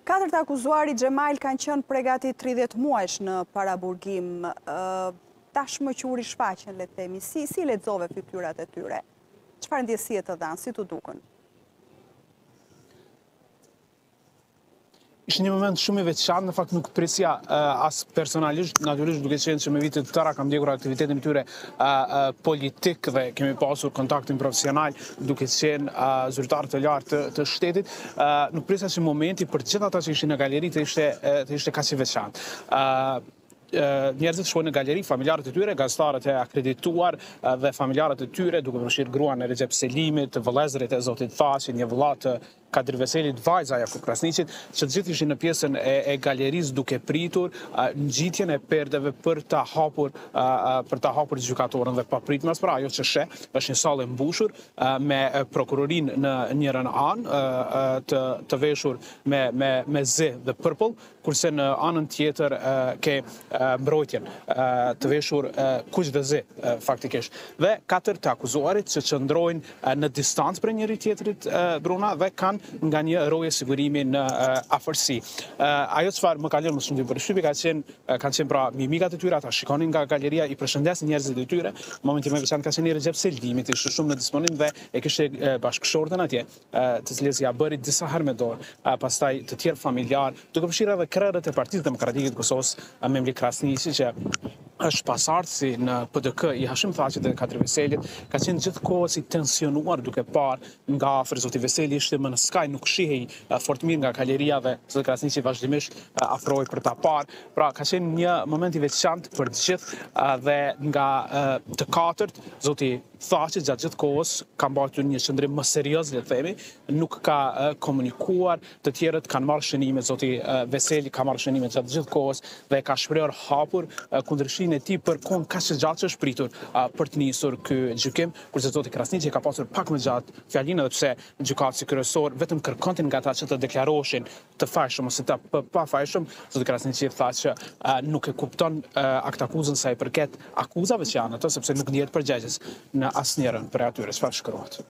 Katërt akuzuari Xhemail kanë qenë përgatitur 30 muajsh në paraburgim. Tashmë quri shfaqen, le të themi, si lexove fytyrat e tyre? Çfarë ndjesie të dhanë, si t'u dukën? Ishte një moment shumë i veçantë, në fakt nuk prisja as personalisht, natyrisht duke qenë që me vitet të tëra kam ndjekur aktivitetin e tyre politik dhe kemi pasur kontaktin profesional duke qenë zyrtar të lartë të shtetit, nuk prisja që momenti për gjithë ata që ishin në galeri të ishte kaq i veçantë. Njerëzit shkojnë në galeri, familjarët e tyre, gazetarët e akredituar dhe familjarët e tyre, duke përfshirë gruan e Recep Selimit, vëllezërit e zotit Thaçi, një vëlla të Kadir Veselit, vajza e Jakub Krasniqit, që të gjithë ishin në pjesën e galerisë duke pritur ngjitjen e perdeve për ta hapur gjykatorën dhe pa prit mas pra ajo që është një sallë e mbushur me prokurorinë në njërën anë të veshur me zë dhe purpull, kurse në anën tjetër ke mbrojtjen të veshur kuq dhe zë faktikisht. Dhe 4 të akuzuarit që qëndrojnë në distancë për njëri tjetrit Bruna dhe kanë nga një roje sigurimi në afërsi. Ajo çfarë më ka lënë më shumë të përshtypje kanë qenë pra mimikat e tyre, ata shikonin nga galeria, i përshëndesin njerëzit e tyre. Në momentin më veçantë ka qenë Recep Selimi, ishte shumë në disponim dhe e kishte bashkëshortën atje, të cilës ja bëri disa herë me dorë, pastaj të tjerë familjar, duke përfshirë edhe krerët e Partisë Demokratike të Kosovës, Memli Krasniqi, që është pasardhësi në PDK i Hashim Thaçit dhe Kadir Veselit, ka qenë gjithkohës i tensionuar duke parë nga afër. Zoti Veseli ishte më në skaj, nuk shihej fort mirë nga galeria dhe zoti Krasniqi vazhdimisht afrohej për ta parë. Pra ka qenë një moment i veçantë për të gjithë dhe nga të katërt zoti Thaçi gjatë gjithë kohës ka mbajtur një qëndrim më serioz, le të themi, nuk ka komunikuar, të tjerët kanë marrë shënime, zoti Veseli ka marrë shënime gjatë gjithë kohës dhe ka shprehur hapur kundërshtirinë e tij për kohën kaq të gjatë që është pritur për të nisur ky gjykim, kurse zoti Krasniqi ka pasur pak më gjatë fjalinë, edhe pse gjykatësi kryesor vetëm kërkonte nga ata që të deklaroheshin të fajshëm ose të pafajshëm. Zoti Krasniqi tha që nuk e kupton aktakuzën sa i përket akuzave që janë ato, sepse nuk dihet përgjegjës në asnjërin për atyre çfarë shkruat.